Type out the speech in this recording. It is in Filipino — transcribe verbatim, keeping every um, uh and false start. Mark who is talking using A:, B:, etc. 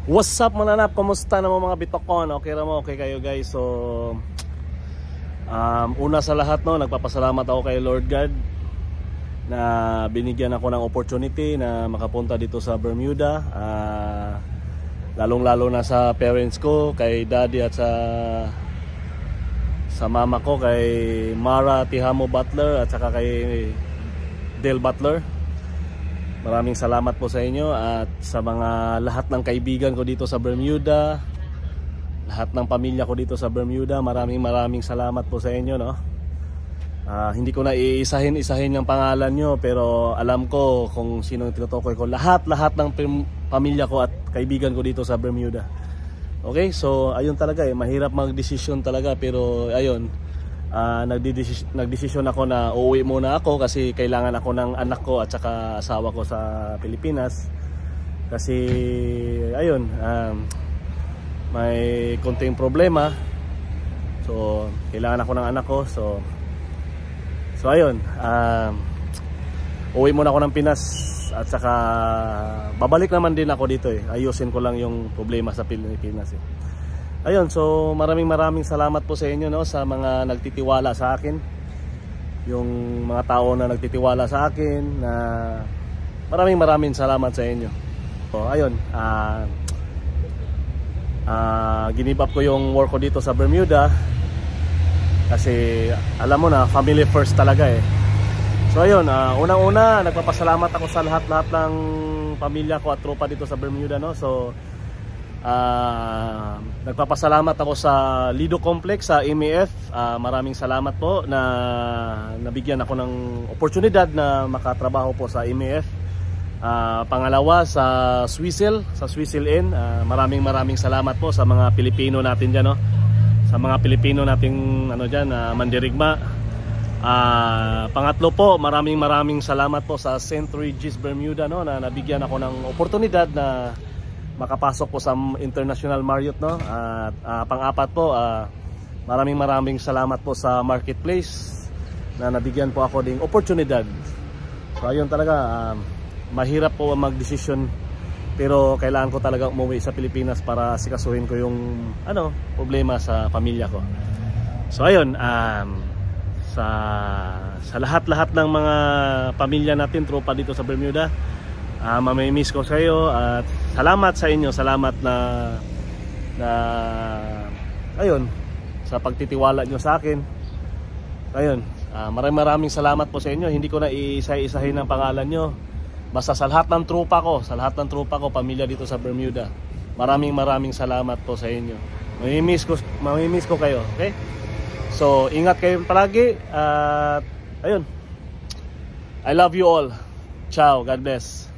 A: What's up mananap? Kumusta na mo mga bitokon? Okay ra mo? Okay kayo guys? So um, una sa lahat no, nagpapasalamat ako kay Lord God na binigyan ako ng opportunity na makapunta dito sa Bermuda, uh, lalong lalo na sa parents ko, kay daddy at sa sa mama ko, kay Mara Tihamo Butler at saka kay Del Butler. Maraming salamat po sa inyo at sa mga lahat ng kaibigan ko dito sa Bermuda, lahat ng pamilya ko dito sa Bermuda. Maraming maraming salamat po sa inyo, no. Uh, hindi ko na iisahin-isahin yung pangalan nyo, pero alam ko kung sino yung tinutukoy ko. Lahat-lahat ng pamilya ko at kaibigan ko dito sa Bermuda. Okay, so ayun talaga eh, mahirap mag-desisyon talaga, pero ayun. Uh, nagdesisyon ako na uuwi muna ako kasi kailangan ako ng anak ko at saka asawa ko sa Pilipinas, kasi ayun, um, may konting problema, so kailangan ako ng anak ko. So so ayun, um, uuwi muna ako ng Pinas at saka babalik naman din ako dito eh. Ayusin ko lang yung problema sa Pilipinas eh. Ayun, so maraming maraming salamat po sa inyo, no, sa mga nagtitiwala sa akin. Yung mga tao na nagtitiwala sa akin, na maraming maraming salamat sa inyo. So ayun, uh, uh, ginib up ko yung work ko dito sa Bermuda kasi alam mo na, family first talaga eh. So ayun, uh, unang-una nagpapasalamat ako sa lahat-lahat ng pamilya ko at tropa dito sa Bermuda, no. So Uh, nagpapasalamat ako sa Lido Complex sa M A F. uh, Maraming salamat po na nabigyan ako ng oportunidad na makatrabaho po sa M A F. uh, Pangalawa sa Swisel, sa Swisel Inn. uh, Maraming maraming salamat po sa mga Pilipino natin dyan, no? Sa mga Pilipino nating ano dyan, uh, mandirigma. uh, Pangatlo po, maraming maraming salamat po sa Saint Regis Bermuda, no? Na nabigyan ako ng oportunidad na makapasok po sa International Marriott, no? At uh, pang-apat po, uh, maraming maraming salamat po sa Marketplace na nabigyan po ako ding oportunidad. So ayun talaga, uh, mahirap po mag-desisyon, pero kailangan ko talaga umuwi sa Pilipinas para sikasuhin ko yung ano, problema sa pamilya ko. So ayun, um, sa sa lahat-lahat ng mga pamilya natin, tropa dito sa Bermuda, Uh, mamimiss ko sa iyo at salamat sa inyo, salamat na na ayun, sa pagtitiwala nyo sa akin. Ayun, uh, maraming maraming salamat po sa inyo. Hindi ko na iisa-isahin ang pangalan nyo, basta sa lahat ng tropa ko, sa lahat ng tropa ko, pamilya dito sa Bermuda, maraming maraming salamat po sa inyo. Mamimiss ko, mamimiss ko kayo, okay? So ingat kayo palagi at ayun, I love you all. Ciao, God bless.